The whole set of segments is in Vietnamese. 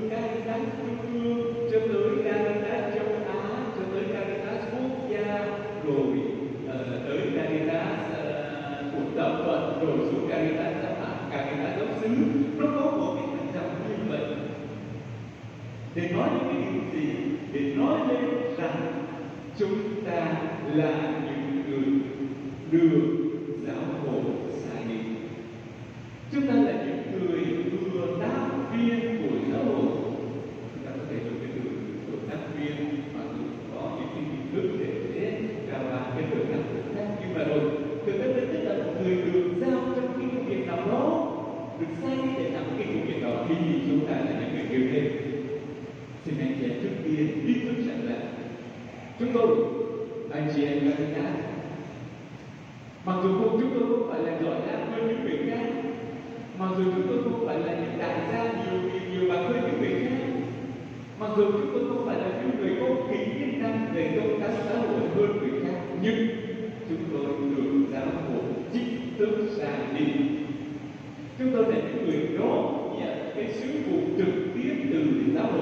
Caritas Trung ương, cho tới Caritas châu Á, cho tới Caritas quốc gia, rồi tới Caritas của tập vận, rồi xuống Caritas giáo hạt, Caritas giáo xứ. Nó có một cái hành động như vậy để nói những cái điều gì? Để nói lên rằng chúng ta là những người được giáo hội sai đi. Chúng ta là những người vừa tác viên của giáo hội. Chúng ta có thể dùng cái từ vừa tác viên mà có những cái hình thức để trao ban cái từ tác khác. Nhưng mà rồi thực tế tức là một người được giao trong cái công việc nào đó, được sai để làm cái công việc đó, thì chúng ta là những người kêu lên. Xin anh chị em trước tiên ý thức rằng là chúng tôi, anh chị em Caritas, mặc dù chúng tôi không phải là giỏi giang hơn những người khác, mặc dù chúng tôi không phải là những đại gia nhiều bằng hơn những người khác, mặc dù chúng tôi không phải là những người có kỹ năng về công tác xã hội hơn người khác, nhưng chúng tôi được giáo hội chính thức sai đi. Chúng tôi là những người đón nhận cái sứ vụ trực tiếp từ giáo hội.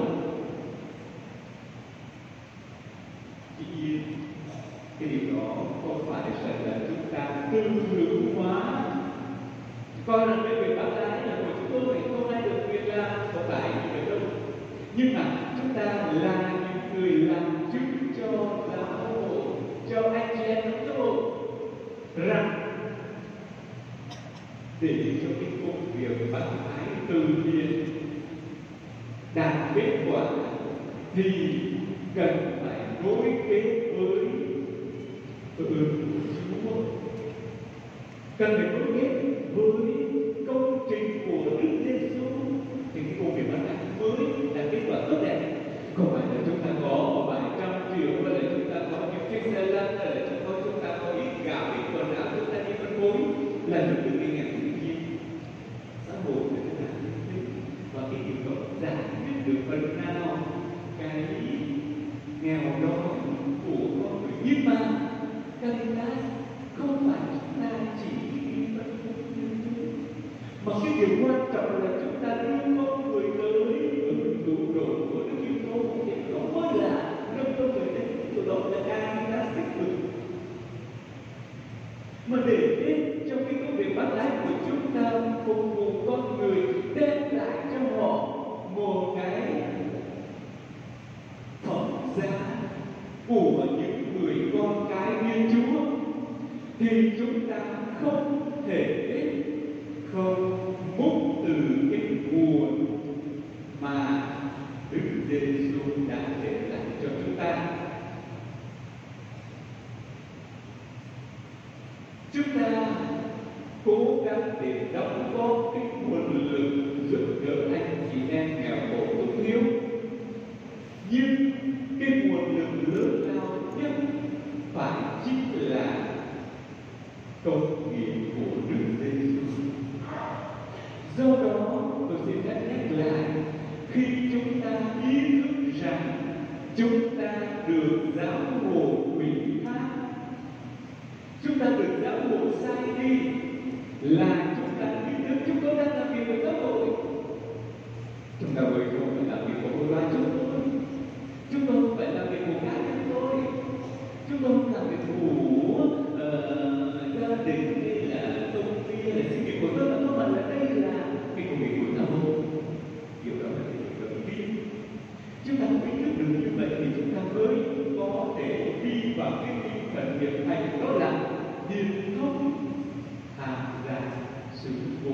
Tuy nhiên, cái điều đó không phải là chúng ta tư hữu hóa, coi rằng cái việc bác ái là của chúng tôi, không ai được quyền làm, không phải như vậy đâu. Nhưng mà chúng ta là những người làm chứng cho giáo hội, cho anh chị em trong giáo hội rằng để cho cái công việc bác ái từ thiện đạt kết quả thì cần phải nối kết với ơn của Chúa, cần phải nối kết với công trình của Đức Giêsu, thì cái công việc bác ái mới là kết quả tốt đẹp. Không phải là chúng ta có một vài trăm triệu, hay là chúng ta có những chiếc xe lăn, hay là chúng ta có ít gạo, ít quần áo, chúng ta đi phân phối là được cái nghèo tự nhiên. Xã hội là thế nào và cái điều đó giải quyết được phần nào cái nghèo đói của con người. Nhưng mà Caritas không phải chúng ta chỉ đi phân phối như thế, mà cái điều quan trọng là chúng ta đưa con người tới hưởng đủ độ của Đức Kitô. Thì đó mới là nâng con người đến điều đó là Caritas tích cực. Mà để đến trong cái công việc bác ái của chúng ta phục vụ con người, đem lại cho họ một cái phẩm giá của những người con cái Thiên Chúa, thì chúng ta không thể không múc từ cái nguồn mà Đức Giêsu đã để lại cho chúng ta. Chúng ta cố gắng để đóng góp cái nguồn lực giúp đỡ anh chị em nghèo khổ túng thiếu, nhưng cái nguồn lực lớn lao nhất phải chính là công nghiệp của Đức Giêsu. Do đó tôi xin phép nhắc lại, khi chúng ta ý thức rằng chúng ta được giáo hội ủy thác, chúng ta được giáo hội sai đi, là chúng ta ý thức chúng tôi đang làm việc với giáo hội. Chúng ta mới không phải làm việc của hội đoàn chúng tôi, chúng tôi không phải làm việc của cá nhân tôi, chúng tôi không làm việc của gia đình hay là công ty hay là sinh nghiệp của tôi, mà không phải là đây là cái công việc của giáo hội. Điều đó là điều đầu tiên. Chúng ta không ý thức được như vậy thì chúng ta mới có thể đi vào cái tinh thần nghiệp hành, đó là hiền thông tham gia sự vụ.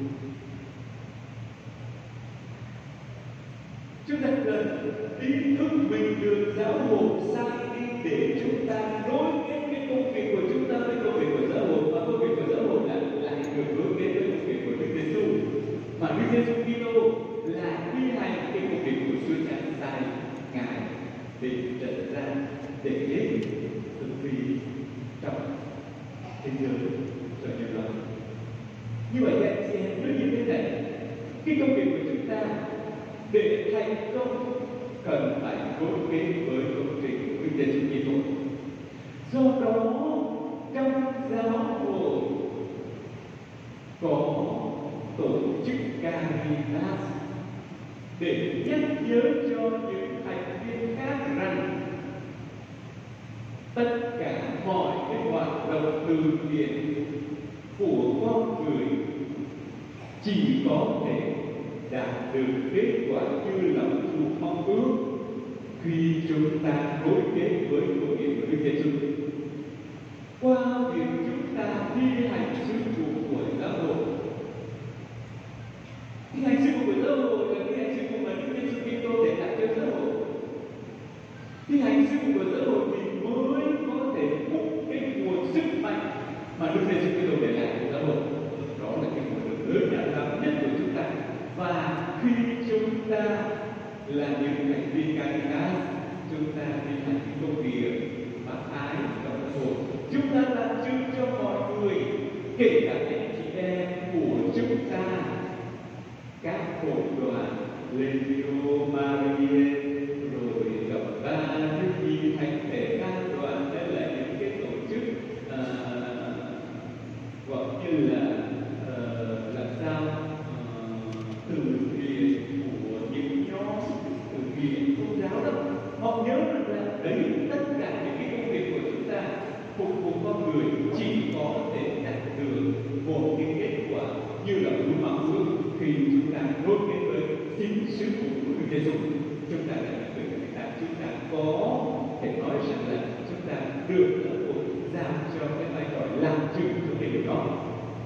Chúng ta cần ý thức mình được giáo hội sai đi để chúng ta nối kết cái công việc của chúng ta với công việc của giáo hội, và công việc của giáo hội lại được nối kết với công việc của Đức Giêsu, mà Đức Giêsu Kitô là thi hành cái công việc của Chúa Cha sai Ngài để trần gian để thực thi trong thế giới cho nhân loại. Như vậy anh chị em nói như thế này, cái công việc của chúng ta để thành công cần phải nối kết với công trình của Đức Giêsu Kitô. Do đó trong giáo hội có tổ chức Caritas để nhắc nhớ cho những thành viên khác rằng tất cả mọi cái hoạt động từ thiện của con người chỉ có thể đạt được kết quả như lòng Chúa mong ước khi chúng ta nối kết với hội nghị của Đức Giêsu. Qua việc chúng ta thi hành sứ vụ của giáo hội, thi hành sứ vụ của giáo hội là thi hành sứ vụ mà Đức Giêsu Kitô để lại cho giáo hội. Thi hành sứ vụ của giáo hội thì mới có thể hút cái nguồn sức mạnh mà Đức Giêsu Kitô để lại cho giáo hội. Đó là cái nguồn lực lớn nhất của chúng ta. Và khi chúng ta là những thành viên Caritas, chúng ta thi hành cái công việc bác ái trong xã hội, chúng ta làm chứng cho mọi người, kể cả anh chị em của chúng ta, các hội đoàn Legio Maria, rồi cộng ba Đức Nhi Thánh Thể các đoàn, đây là những cái tổ chức gọi như là làm sao từ thiện của những nhóm từ thiện tôn giáo đó. Họ nhớ rằng là đấy, tất cả những cái công việc của chúng ta phục vụ con người chỉ có thể đạt được một cái kết quả như là Chúa mong ước khi chúng ta nối kết với chính sứ vụ của Đức Giêsu. Chúng ta là những người Caritas, chúng ta có thể nói rằng là chúng ta được giáo hội giao cho cái vai trò làm chứng cho cái điều đó.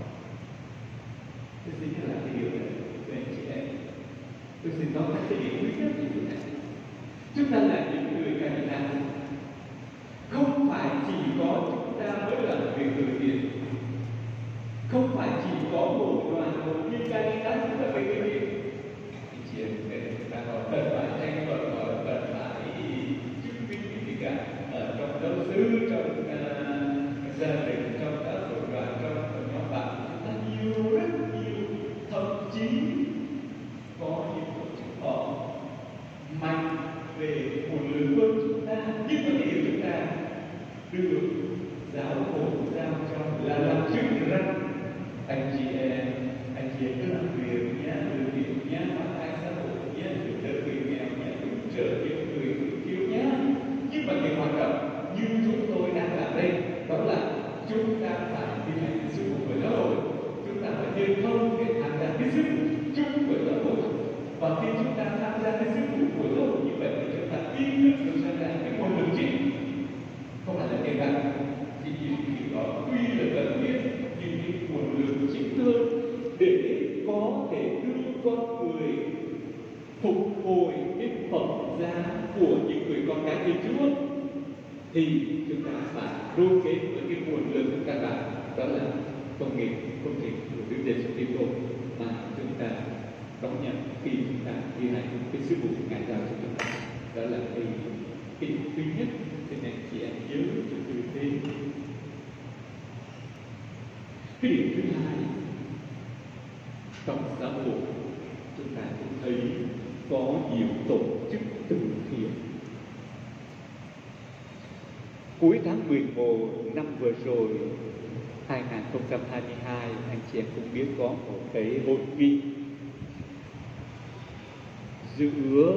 Tôi xin nhắc lại cái điều này với anh chị em. Tôi xin nói các cái điều quý nhất như thế này. Chúng ta là những người Caritas, không phải chỉ có chúng ta mới làm việc từ thiện, không phải chỉ có một đoàn hội viên Caritas chúng ta phải thực hiện. Anh chị em chúng ta còn cần phải tranh luận, còn cần phải chứng minh cái gì cả ở trong giáo sư, trong gia đình, trong các hội đoàn, trong nhóm bạn, chúng ta nhiều, rất nhiều, thậm chí có những tổ chức họ mạnh về nguồn lực hơn chúng ta, nhưng mà cái điều chúng ta được giáo hội giao cho là làm chứng rằng anh chị em cứ làm việc nhé, từ thiện nhé, phát ai xã hội nhé, giúp đỡ người nghèo nhé, giúp trợ những người thiếu nhé. Nhưng mà cái hoạt động như chúng tôi đang làm đây, đó là chúng ta phải thi hành cái sứ vụ của giáo hội, chúng ta phải liên thông để tham gia cái sứ vụ chung của giáo hội. Và khi chúng ta tham gia cái sứ vụ của giáo hội như vậy thì chúng ta ý thức được rằng là cái nguồn lực chính không phải là tiền bạc, chỉ có tuy là cần thiết nhưng cái nguồn lực chính hơn để có thể đưa con người phục hồi cái phẩm giá của những người con cái Thiên Chúa, thì chúng ta phải nối kết với cái nguồn lực của các bạn, đó là công trình của Đức Giêsu Kitô mà chúng ta đón nhận khi chúng ta thi hành cái sứ vụ Ngài giao cho chúng ta. Đó là cái thứ nhất, cho nên chị em nhớ cho tôi thế. Cái điều thứ hai, trong xã hội chúng ta cũng thấy có nhiều tổ chức từ thiện. Cuối tháng 11 năm vừa rồi 2022, anh chị em cũng biết có một cái hội nghị giữa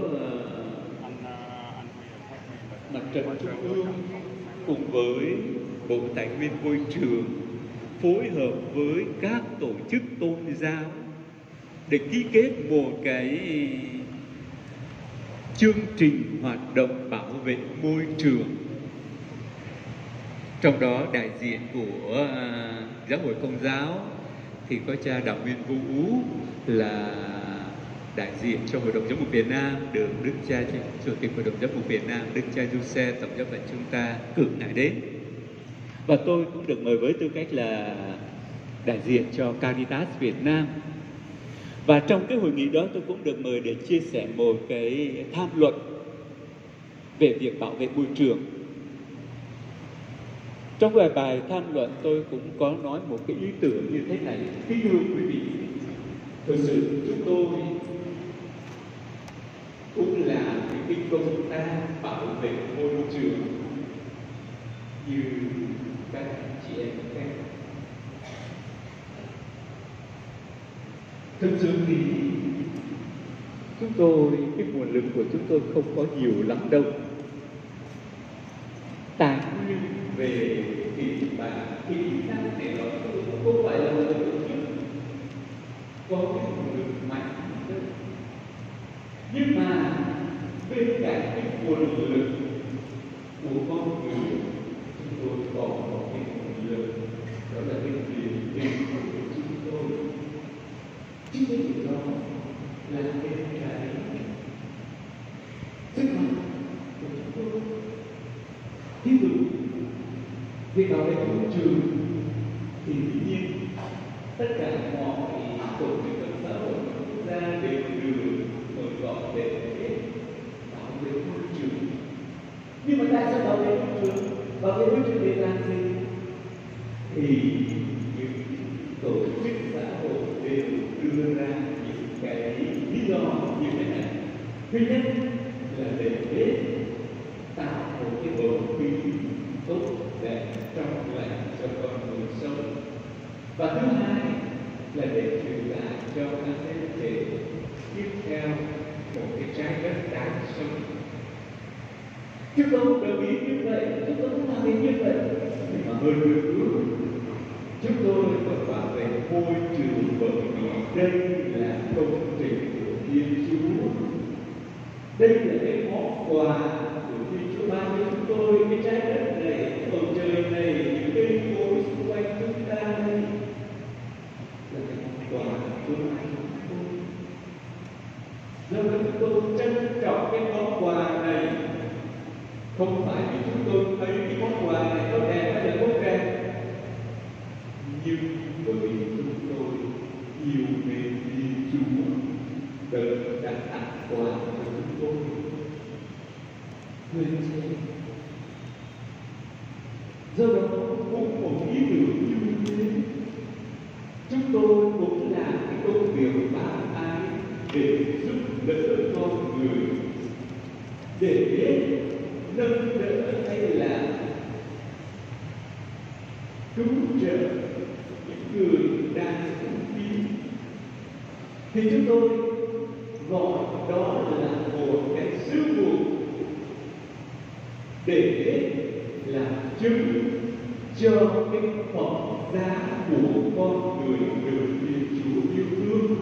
Mặt trận Trung ương cùng với Bộ Tài nguyên Môi trường phối hợp với các tổ chức tôn giáo để ký kết một cái chương trình hoạt động bảo vệ môi trường. Trong đó đại diện của Giáo hội Công giáo thì có cha Đặng Nguyên Vũ là đại diện cho Hội đồng Giám mục Việt Nam, được Đức cha Chủ tịch Hội đồng Giám mục Việt Nam, Đức cha Giuse Tổng giám phận chúng ta cử ngài đến. Và tôi cũng được mời với tư cách là đại diện cho Caritas Việt Nam. Và trong cái hội nghị đó tôi cũng được mời để chia sẻ một cái tham luận về việc bảo vệ môi trường. Trong bài tham luận tôi cũng có nói một cái ý tưởng như thế này. Kính thưa quý vị, thực sự chúng tôi cũng là cái công tác bảo vệ môi trường như các anh chị em khác. Thực sự thì chúng tôi, cái nguồn lực của chúng tôi không có nhiều lắm đâu. Tài nguyên về tiền bạc, kỹ năng để nó không phải là một tổ chức có cái nguồn lực mạnh đâu. Nhưng mà bên cạnh cái nguồn lực của con người, chúng tôi có một cái nguồn lực, đó là cái niềm tin của chúng tôi. Chính cái điều đó là cái sức mạnh của chúng tôi. Ví dụ việc bảo vệ môi trường thì dĩ nhiên tất cả mọi tổ chức trong xã hội quốc gia đều được mời gọi để bảo vệ môi trường. Nhưng mà tại sao bảo vệ môi trường? Bảo vệ môi trường để làm gì? Thì những tổ chức xã hội đều đưa ra những cái lý do như thế này. Thứ nhất là để tạo một cái bầu khí tốt đẹp trong lành cho con người sống, và thứ hai là để truyền lại cho các thế hệ tiếp theo một cái trái đất đáng sống. Chúng tôi không đồng ý như vậy, chúng tôi không làm như vậy, nhưng mà hơn nữa chúng tôi phải bảo vệ môi trường, bởi vì đây là công trình của Thiên Chúa. Đây là cái món quà của Thiên Chúa ban cho chúng tôi, cái trái đất này, bầu trời này, những cây cối xung quanh chúng ta đây là cái món quà của chúng tôi. Do đó chúng tôi trân trọng cái món quà này, không phải vì chúng tôi thấy cái món quà này có đẹp hay là không đẹp, nhưng bởi vì chúng tôi yêu mến Thiên Chúa đã tặng quà cho chúng tôi. Người chị, do đó cũng một ý tưởng như thế, chúng tôi cũng làm cái công việc bác ái để giúp đỡ con người, để nâng đỡ hay là cứu trợ những người đang thiếu thốn. Thì chúng tôi gọi đó là một cái sứ vụ để làm chứng cho cái phẩm giá của con người được Thiên Chúa yêu thương.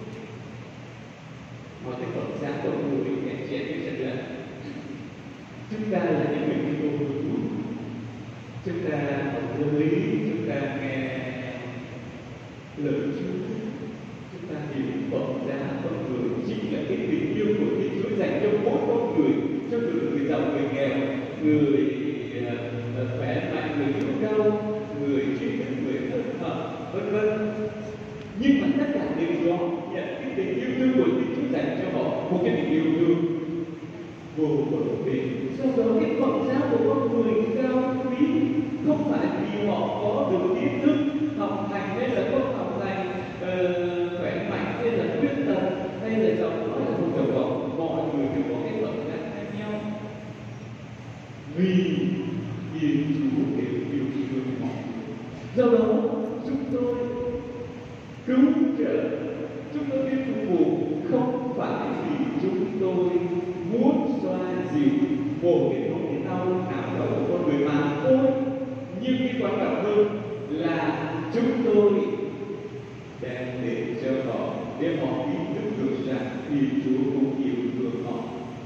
Nói cái phẩm giá của con người thì anh chị em biết rằng là chúng ta là những người đi vô hữu, chúng ta học giáo lý, chúng ta nghe lời Chúa, chúng ta hiểu phẩm giá con người chính là cái tình yêu của Thiên Chúa dành cho mỗi con người, cho người giàu, người nghèo, người khỏe mạnh, người yếu đau, người trí thức, người thất hợp, vân vân. Nhưng mà tất cả đều đó nhận cái tình yêu thương của Thiên Chúa dành cho họ, một cái tình yêu thương vô bờ bến. Do đó cái phẩm giá của con người cao quý không phải vì họ có được kiến thức, học hành hay là không học hành, khỏe mạnh hay là khuyết tật hay là giàu có hay là không giàu có, mọi người đều có cái phẩm giá khác nhau. Vì Thiên Chúa đều yêu thương họ. Do đó chúng tôi cứu trợ, chúng tôi đi phục vụ không phải vì chúng tôi muốn xoa dịu một cái nỗi đau nào đó của con người mà thôi, nhưng cái quan trọng hơn là chúng tôi đem đến cho họ, để họ ý thức được rằng Thiên Chúa cũng yêu thương họ.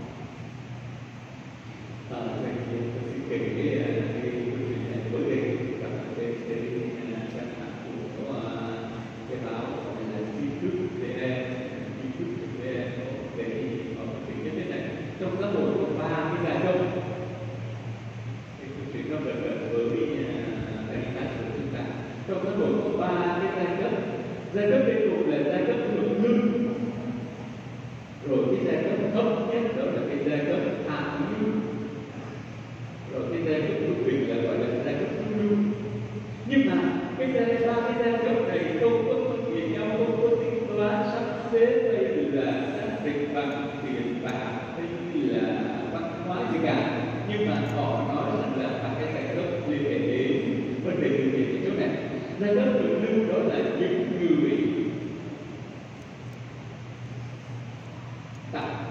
Vậy thì tôi xin kể cái câu chuyện này mới đây các bạn trên trang mạng của cái báo là tin tức VN, tin tức VN để có tính nhất thế này. Trong xã hội có 3 cái giai cấp, cái câu chuyện nó gần gần với đánh giá của chúng ta. Trong xã hội có 3 cái giai cấp. Giai cấp bên cùng là giai cấp thượng lưu, rồi cái giai cấp thấp nhất đó là cái giai cấp hạ lưu, rồi cái giai cấp trung bình là gọi là giai cấp trung lưu. Nhưng mà cái ba cái giai cấp này không có phân biệt nhau, không có tính toán sắp xếp hay là xác định bằng tiền bạc hay là văn hóa gì cả, nhưng mà họ nói rằng là các cái giai cấp liên hệ đến vấn đề điều kiện ở chỗ này. Giai cấp thượng lưu đó là những người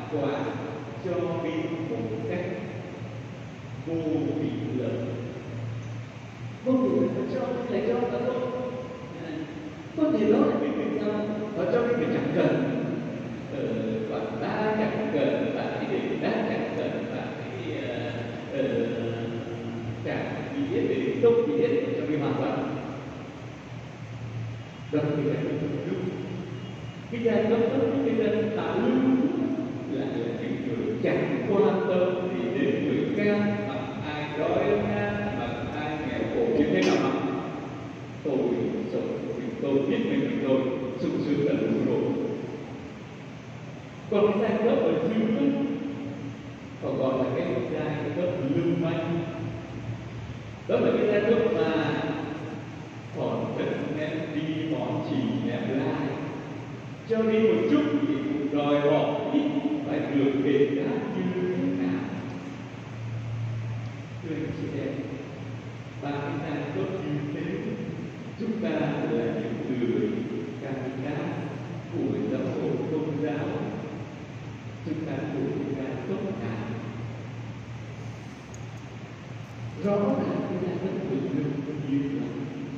quà cho đi một cách vô vị lợi. Vô vị lợi cho thầy cho cả tôi. Có thể đó là cái việc sao? Ở trong cái việc chẳng cần, và ta chẳng cần phải để ta chẳng cần phải chẳng nghĩa để công nghĩa cho cái hoàn toàn. Đó là cái giai cấp lưu. Cái giai cấp đó, cái giai cấp tạo lưu là những người chẳng quan tâm gì đến người khác, bằng ai đói khát, bằng ai nghèo khổ như thế nào mà tôi sống vì tôi biết mình tôi sung sướng là đủ rồi. Còn cái giai cấp ở dưới đó, còn gọi là cái giai cấp lưu manh. Đó là cái giai cấp mà còn cần em đi món chỉ em lại cho đi một chút thì cũng đòi hỏi ít phải được đền đáp như thế nào. Thưa anh chị em, ba cái giai cấp như thế chúng ta là những người Caritas của giáo hội Công giáo, chúng ta của những giai cấp nào rõ ràng cái giai cấp bình thường nhiều lắm.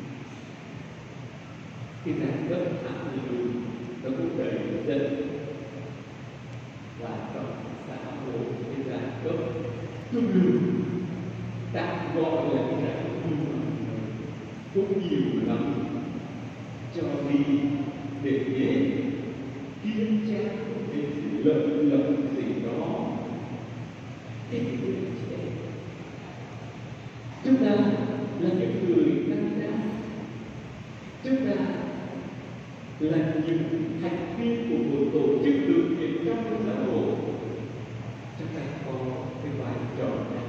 Cái giai cấp hạ lưu nó cũng đầy dân và trong xã hội cái giai cấp trung lưu tạm gọi là cái giai cấp trung lưu cũng nhiều lắm, cho đi để kiến trang cái lợi lộc gì đó. Thế thì chị em, chúng ta là những người Caritas, chúng ta là những thành viên của một tổ chức từ thiện trong xã hội, chúng ta có cái vai trò này.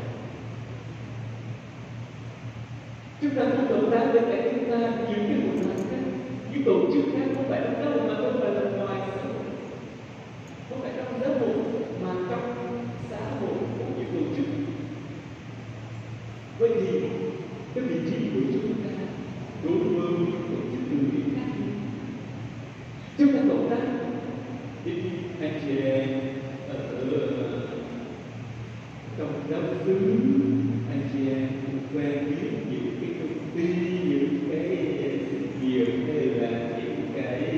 Chúng ta cũng cộng tác với lại chúng ta những cái hội đoàn khác, những tổ chức khác không phải là đâu mà không phải là ngoài xã hội, không phải trong giáo hội mà trong xã hội của những tổ chức. Vậy thì cái vị trí của chúng ta đối với những tổ chức từ thiện khác, chúng ta cộng tác với anh chị em ở trong giáo xứ, anh chị em quen biết những cái công ty, những cái sự nghiệp hay là những cái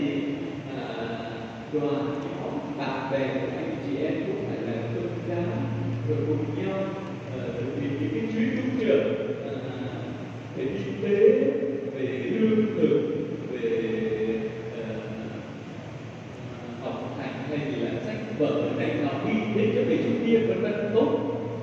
đoàn nhóm bạn bè của anh chị em cũng phải là tôn giáo, rồi cùng nhau thực hiện những cái chuyến cứu trợ về y tế, về lương thực, về học hành hay là sách vở này nọ đi đến cho người trung niên vẫn rất tốt.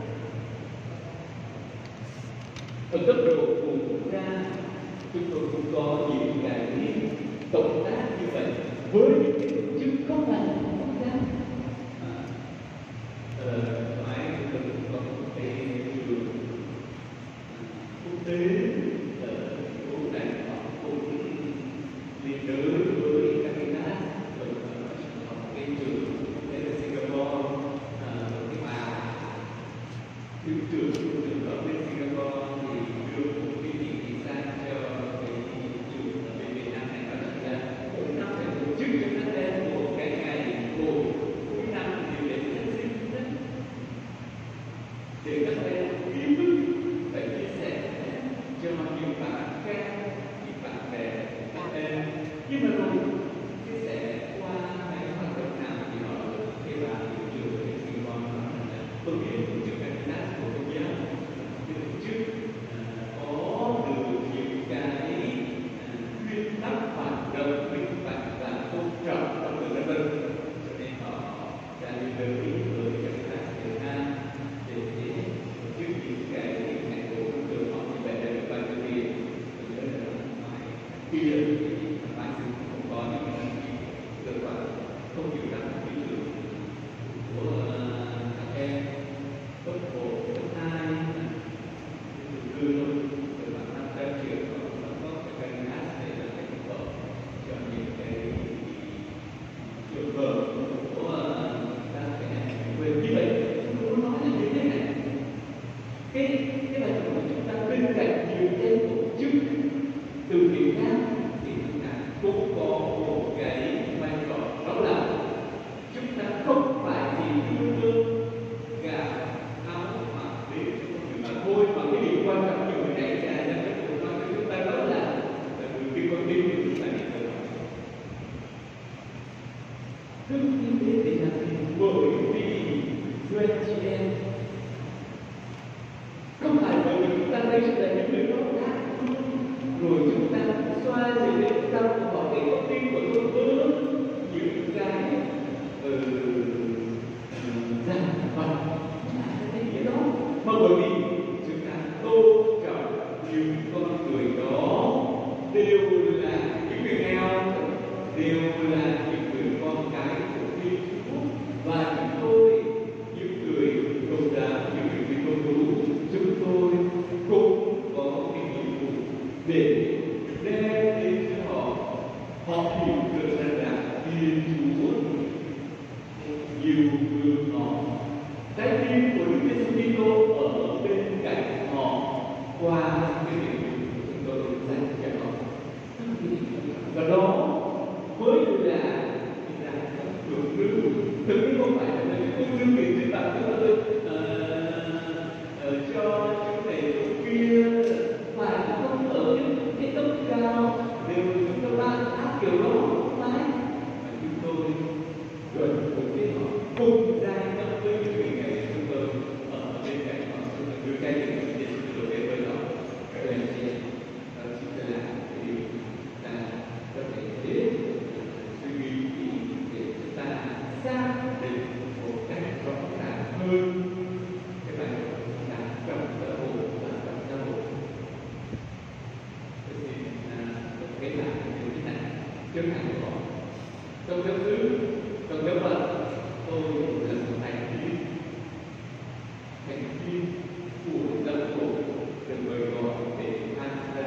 Ở cấp độ của quốc gia, chúng tôi cũng có những cái cộng tác như vậy với những cái tổ chức không phải là quốc gia. Phải chúng tôi cũng có một cái trường quốc tế cũng này họ cũng liên đới với Caritas, rồi học cái trường quốc tế ở Singapore, cái mà thứ trưởng ở bên Singapore thì đưa một cái nghị sang cho cái trường ở bên Việt Nam này, đó là mỗi năm phải tổ chức cho các em một cái ngày Giêsu Kitô ở bên cạnh họ qua cái việc của chúng tôi dành cho họ. Và đó mới là được lưu. Thực tế không phải là những lưu kiện trên bản thân tôi cho chỗ này chỗ kia, mà không ở cái cấp cao đều chúng tôi ban áp kiểu đó không phải, mà chúng tôi gần với họ cùng ra trong với những người này chúng tôi ở bên cạnh họ, chúng tôi đưa cái những cái chúng tôi đến với họ. Cái này đó chính là cái điều ta có thể biết suy nghĩ để chúng ta xác định một cách rõ ràng hơn cái bài học của chúng ta trong xã hội và trong xã hội. Tôi xin kể lại điều như thế này. Trước hạn của họ trong giáo xứ, trong giáo phận, tôi là một thành viên của giáo hội được mời gọi để tham gia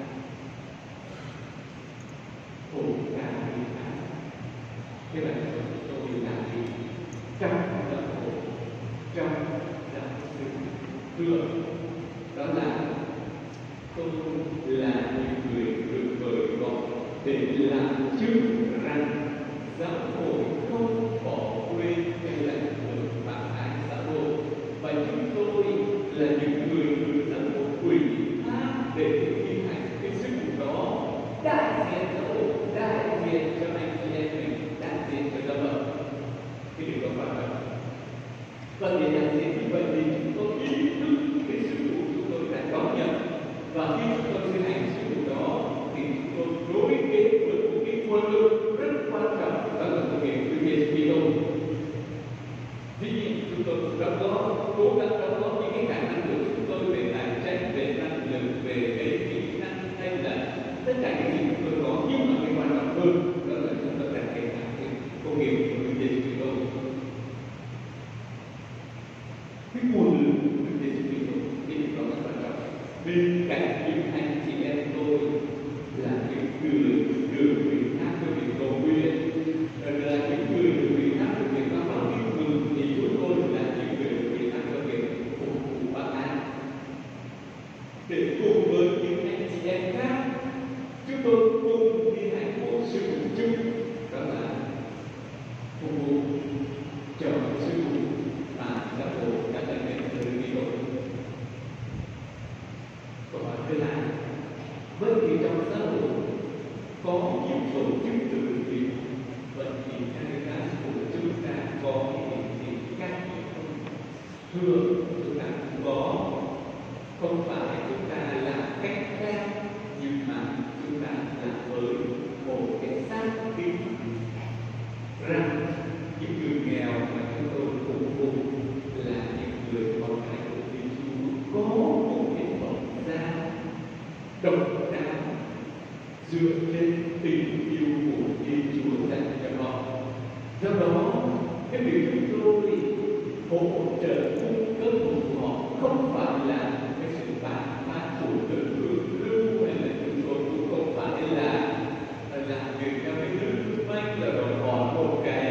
hội ca lý thánh. Cái bài học của tôi là gì? Trong giáo hội, trong giáo xứ thường, đó là tôi là những người được mời gọi để làm chứng rằng giáo hội không bỏ quên cái lãnh vực phản ánh xã hội, và chúng tôi là những người được giáo hội ủy thác để thi hành cái sứ vụ đó, đại diện giáo hội, đại diện cho anh chị em mình, đại diện cho giáo hội. Cái điều đó quan trọng. Và để đại diện như vậy thì chúng tôi ý thức cái sứ vụ chúng tôi đã đón nhận, và khi chúng tôi thi hành sứ vụ đó thì chúng tôi nối kết với một cái nguồn lực rất quan trọng, đó là thực hiện Chúa Giêsu Kitô. Tuy nhiên chúng tôi cũng đóng góp, cố gắng đóng góp những cái khả năng của chúng tôi về tài chính, về năng lực, về cái kỹ năng, hay là tất cả những gì chúng tôi có, nhưng mà cái quan trọng hơn đó là chúng tôi đặt cái công nghiệp của Chúa Giêsu Kitô. Cái nguồn lực của Chúa Giêsu Kitô thì nó rất quan trọng. Bên cạnh những anh chị em tôi là những người được ủy thác cho việc cầu nguyện, là những người được ủy thác cho việc báo cáo tin mừng, thì chúng tôi là những người được ủy thác cho việc phục vụ bác án. Để cùng với những anh chị em khác, chúng tôi cùng thi hành một sứ vụ chung, đó là phục vụ cho sứ vụ mà giáo hội đã đặt lên từ Kitô. Câu hỏi thứ hai, vậy thì trong xã hội có nhiều tổ chức tự nguyện, vậy thì Caritas của chúng ta có những gì khác không? Thưa, chúng ta cũng có, không phải chúng ta làm cách khác, nhưng mà chúng ta làm với một cái xác tín rằng những người nghèo mà chúng tôi phục vụ là những người con cái của Thiên Chúa, có một cái phẩm giá độc đáo dựa trên tình yêu của Thiên Chúa dành cho họ. Do đó, cái việc chúng tôi hỗ trợ cung cấp của họ không phải là cái sự bán phát của tự hưởng lưu, hay là chúng tôi cũng không phải là làm việc theo cái lương banh, là đòi hỏi một cái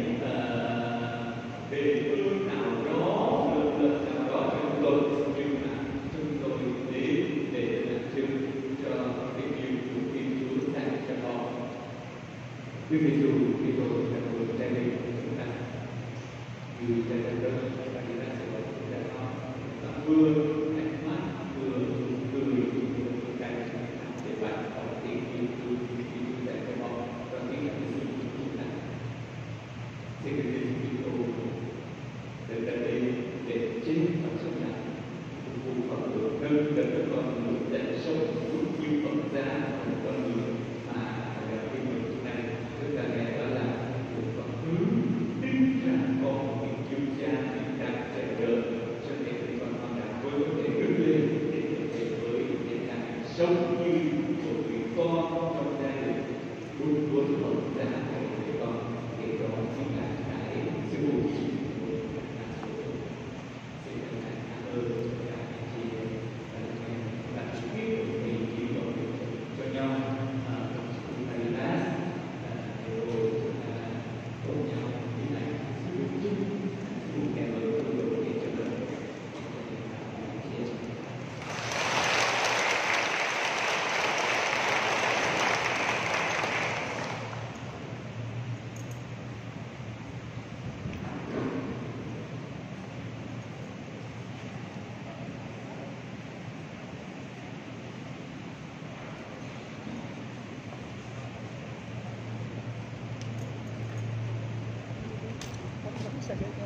đề ương nào đó, lợi nhuận nào đó cho chúng tôi, nhưng mà chúng tôi đến để làm chứng cho tình yêu của Thiên Chúa dành cho họ. Đức Giêsu Kitô là người cha đi của chúng ta, vì cha đã rất và chúng ta sẽ có chúng ta đó, và vừa ánh mắt vừa cười vừa cái để bạn có tình yêu của Thiên Chúa dành cho họ, và cái cảm xúc của chúng ta. Xin Đức Giêsu Kitô đến đây để chết và sống lại, phục vụ con người, nâng đỡ con người để sống đúng như phẩm giá của con người mà là cái người chúng ta nghe đó là một con hướng tin rằng có một vị Chúa Cha đang chờ đợi, cho nên khi con đã mới có thể đứng lên để có thể với hiện tại sống như một người con trong gia đình, luôn luôn phẩm giá của người con, thì đó chính là cái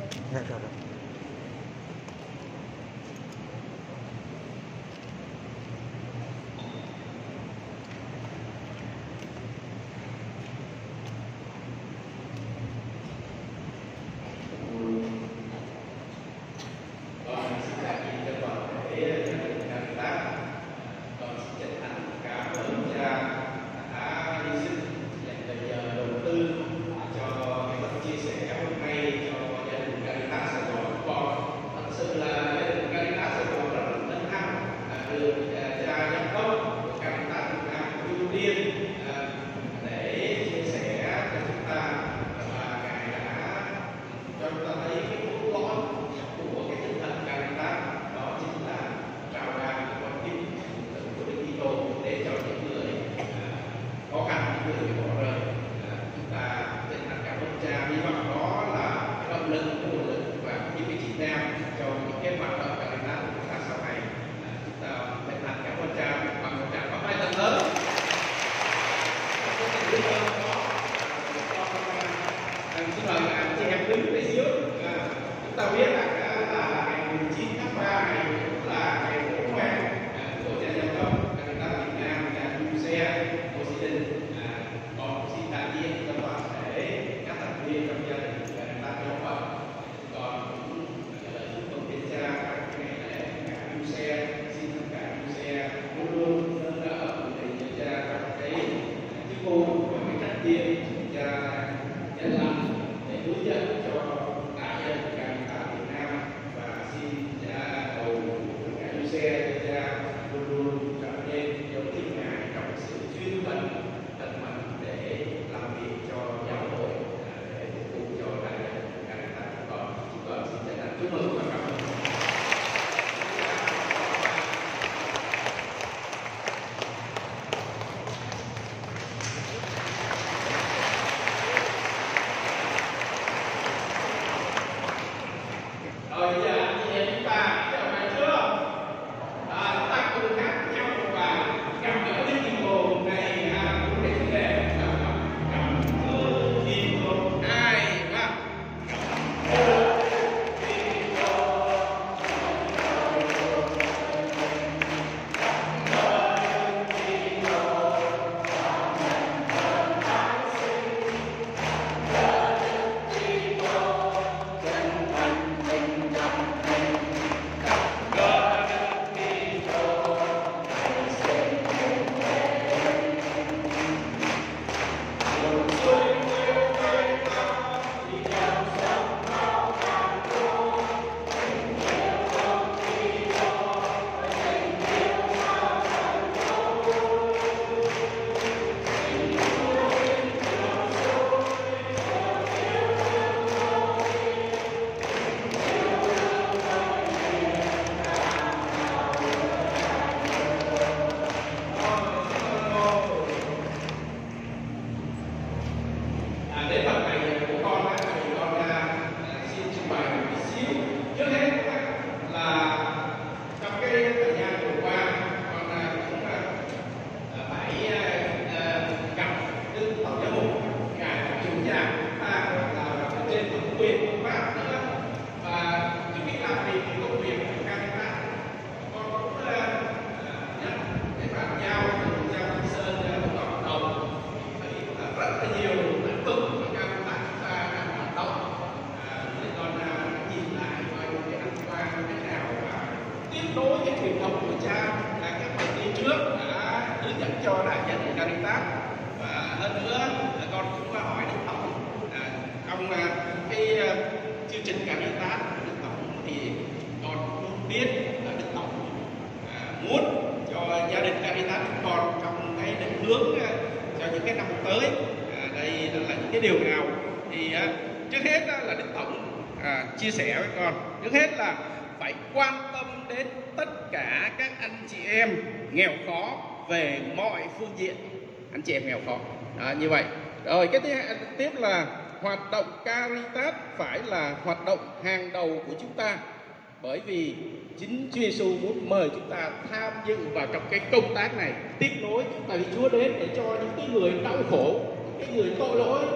Chia sẻ với con, trước hết là phải quan tâm đến tất cả các anh chị em nghèo khó về mọi phương diện, anh chị em nghèo khó như vậy. Rồi cái tiếp là hoạt động Caritas phải là hoạt động hàng đầu của chúng ta, bởi vì chính Chúa Giêsu muốn mời chúng ta tham dự vào trong cái công tác này, tiếp nối chúng ta với Chúa đến để cho những cái người đau khổ, những cái người tội lỗi,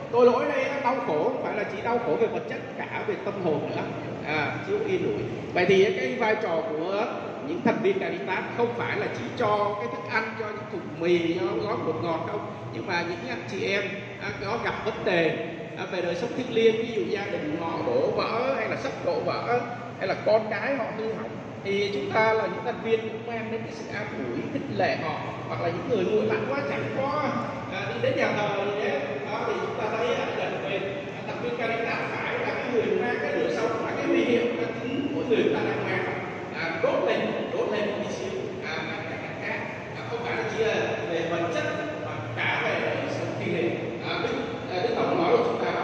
tội lỗi đây nó đau khổ không phải là chỉ đau khổ về vật chất, cả về tâm hồn nữa, chưa yên ủi. Vậy thì cái vai trò của những thành viên Caritas không phải là chỉ cho cái thức ăn, cho những thùng mì, cho gói bột ngọt đâu, nhưng mà những anh chị em có gặp vấn đề về đời sống thiêng liêng, ví dụ gia đình họ đổ vỡ hay là sắp đổ vỡ hay là con cái họ hư hỏng, thì chúng ta là những thành viên cũng mang đến cái sự an ủi, khích lệ họ, hoặc là những người nguội lạnh quá chẳng có đi đến nhà thờ gì đấy đó, thì chúng ta thấy gần về thành viên Caritas phải là cái người mang cái đời sống, là cái huy hiệu của mỗi người